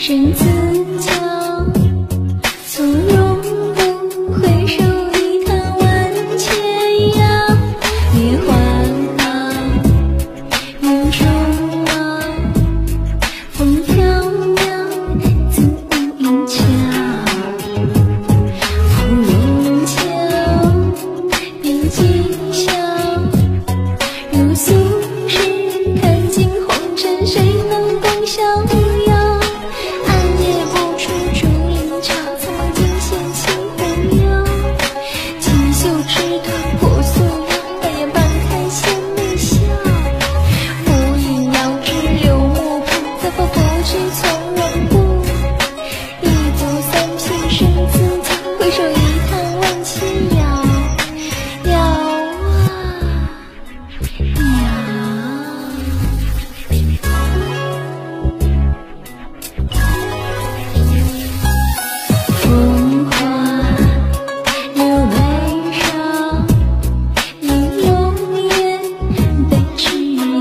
身自骄，从容不回首，一叹万千扬。月环行，云中望，风飘渺，自无影桥。芙蓉桥，边际笑，如素日看尽红尘，谁能共逍遥？暗夜不出竹林潮，怎么尽显清风摇？锦绣枝头破素腰，半夜半开千里笑。无影遥知柳幕旁，再否不知从容不？一足三品身自骄，回首一叹万千遥。遥啊遥。风花柳眉梢，映容颜被枝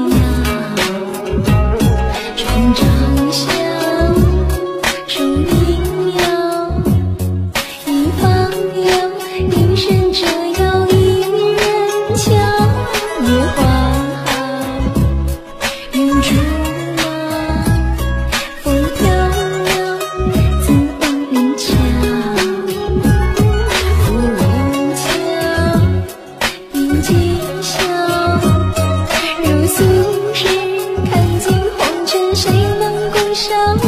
摇。窗帐下，烛影摇，一方有一身折腰一人瞧。月环行，云中望，风飘渺，自无影桥。芙蓉桥，边际笑，如素日看尽红尘，谁能共逍遥？